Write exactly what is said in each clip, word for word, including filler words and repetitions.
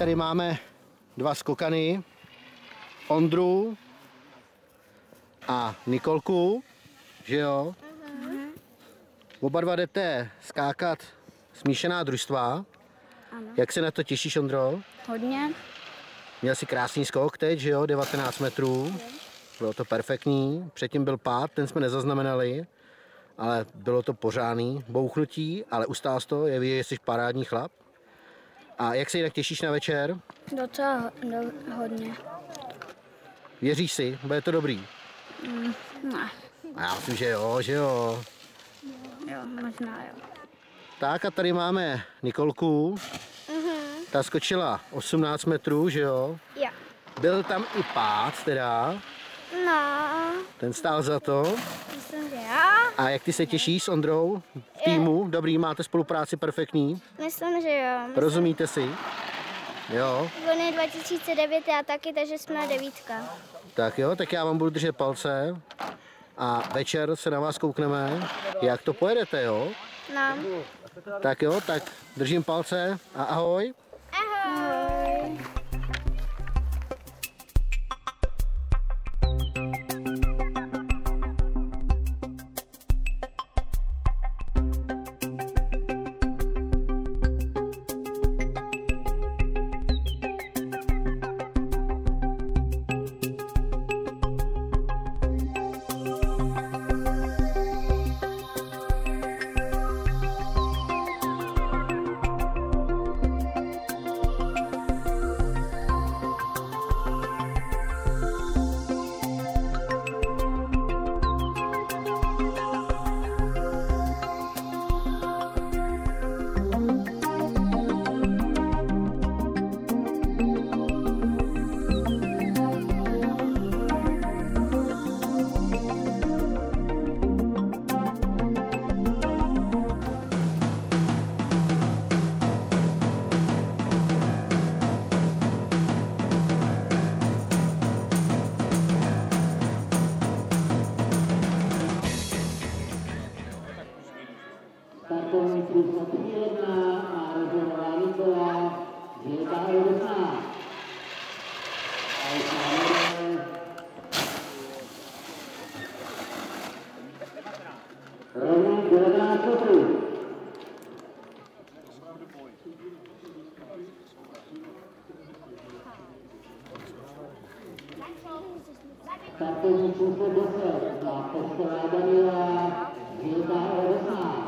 tady máme dva skokany, Ondru a Nikolku, že jo? Uh-huh. Oba dva jdete skákat smíšená družstva. Ano. Jak se na to těšíš, Ondro? Hodně. Měl jsi krásný skok teď, že jo? devatenáct metrů. Bylo to perfektní. Předtím byl pád, ten jsme nezaznamenali, ale bylo to pořádný bouchnutí, ale ustál jsi to, je vidět, že jsi parádní chlap. A jak se jinak těšíš na večer? Docela ho, do, hodně. Věříš si? Bude to dobrý? Mm, ne. A já myslím, že jo, že jo. Jo, možná jo. Tak a tady máme Nikolku. Mhm. Ta skočila osmnáct metrů, že jo? Jo. Byl tam i pád teda. No. Ten stál za to. Myslím, že jo. A jak ty se těšíš s Ondrou v týmu? Dobrý, máte spolupráci perfektní? Myslím, že jo. Myslím... Rozumíte si? Jo. On je dva tisíce devět a taky, takže jsme devítka. Tak jo, tak já vám budu držet palce a večer se na vás koukneme, jak to pojedete, jo? No. Tak jo, tak držím palce a ahoj. Ahoj. Startovní kruh jedna a rozhodová Nikola, žilká Rodesná. A už máme rovný devatenáct metrů. Startovní číslo deset na Pestová Daniela, žilká Rodesná.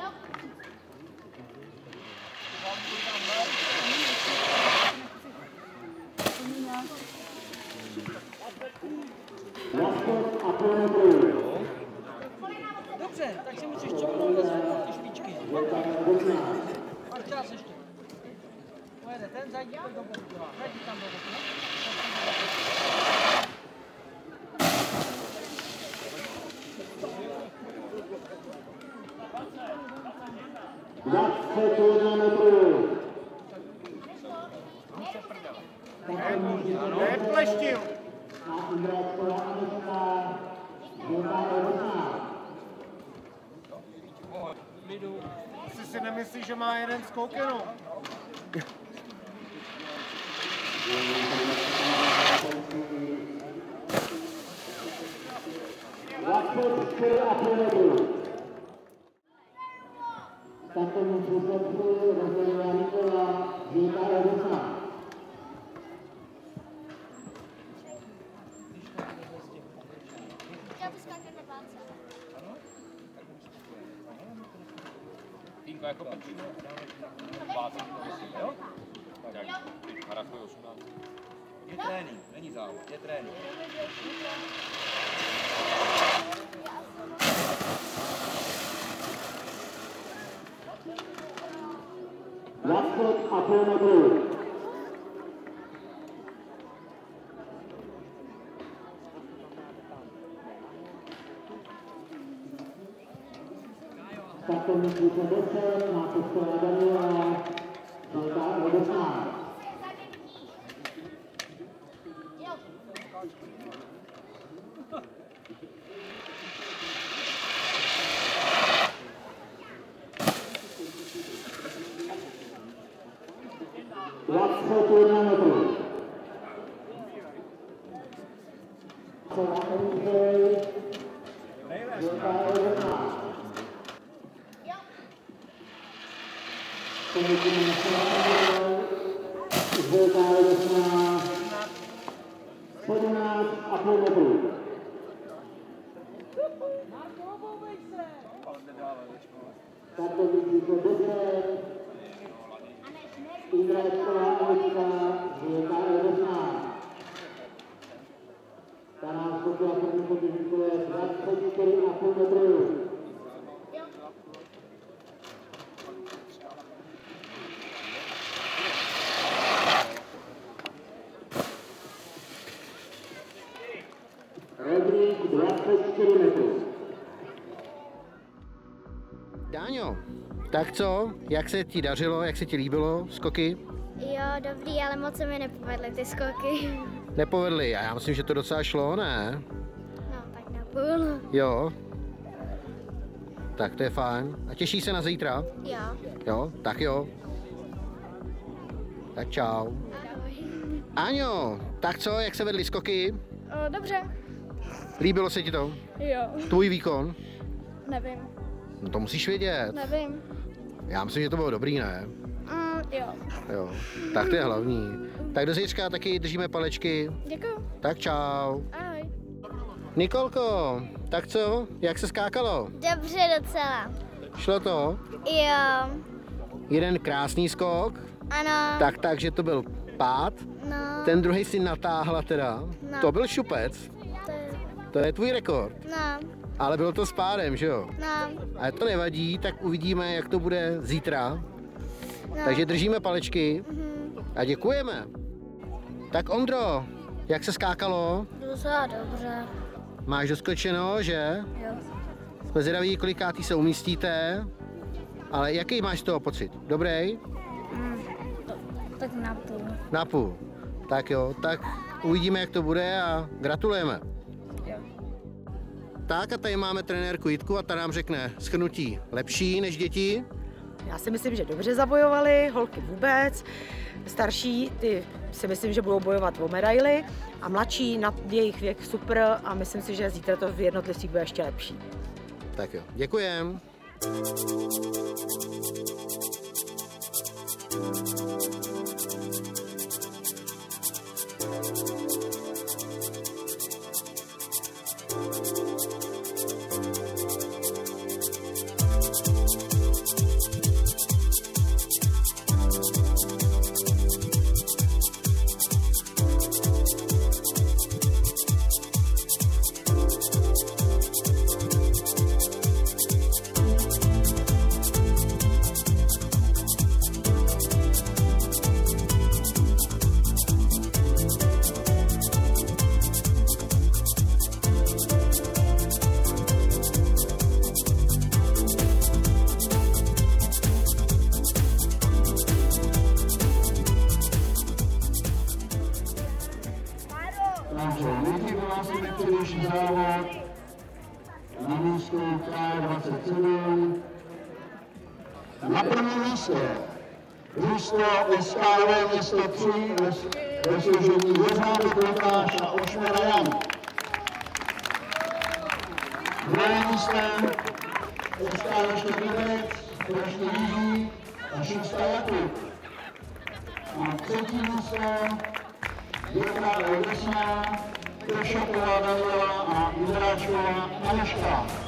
Dobře, tak si musíš čepnout na ty špičky. A čas ještě. Pojede ten, zajdi do boku. Zajdi tam do boku. dvacet jedna metrů. Nepleštil. A Andrásková Anička, žilká Rodesná. Lidu, asi si nemyslíš, že má jeden skok jenom. dvacet čtyři a půl metrů. Startovní číslo tři, rozhodová Nikola, žilká Rodesná. Týnka jako pečí. Pátý, jo? Tak, harafuje osmnáct. Je trénink, není závod, je trénink. dvacet a půl metrů. Startovní číslo deset má Pestová Daniela, žilká Rodesná. dvacet dvacet jedna metrů. Ondřej, Zvěrka jedenáct. Zvěrka jedenáct. sedmnáct a půl metrů. Startovní číslo deset. Indrečková Eliška, Zvěrka jedenáct. Ta nás skočila první podížíkové dvacet čtyři a půl metrů. Rodrík dvacet čtyři metrů. Dáňo, tak co? Jak se ti dařilo, jak se ti líbilo skoky? Jo, dobrý, ale moc se mi nepovedly ty skoky. Nepovedli, a já myslím, že to docela šlo, ne? No, tak na půl. Jo. Tak to je fajn. A těší se na zítra? Jo. Jo, tak jo. Tak čau. Ahoj. Aňo, tak co, jak se vedly skoky? O, dobře. Líbilo se ti to? Jo. Tvůj výkon? Nevím. No to musíš vědět. Nevím. Já myslím, že to bylo dobrý, ne? Mm, jo. Jo, tak to je hlavní. Tak do zítřka taky držíme palečky. Děkuju. Tak čau. Ahoj. Nikolko, tak co, jak se skákalo? Dobře docela. Šlo to? Jo. Jeden krásný skok, Ano. tak tak, že to byl pád. No. Ten druhý si natáhla teda. No. To byl šupec. To je... To je tvůj rekord. No. Ale bylo to s pádem, že jo? No. Ale to nevadí, tak uvidíme, jak to bude zítra. No. Takže držíme palečky Mhm. a děkujeme. Tak Ondro, jak se skákalo? Docela dobře. Máš doskočeno, že? Jo. Jsme zvědaví, kolikátý se umístíte. Ale jaký máš z toho pocit? Dobrý? Tak na půl. Na půl. Tak jo, tak uvidíme, jak to bude a gratulujeme. Jo. Tak a tady máme trenérku Jitku a ta nám řekne shrnutí lepší než děti. Já si myslím, že dobře zabojovali, holky vůbec. Starší, ty si myslím, že budou bojovat o medaily a mladší na jejich věk super a myslím si, že zítra to v jednotlivcích bude ještě lepší. Tak jo, děkujem. Takže nejpřipravenější závod na místě K dvacet sedm. Na prvním místě místo S K V město tři ve složení Jeřábek Lukáš a Ošmera Jan. Druhé místem S K V Štěpinec, Pražský Jižní a Šimská Jakub. A třetí místo Jirka Odesná, Krešaková Daniela a Indráčková Anežka.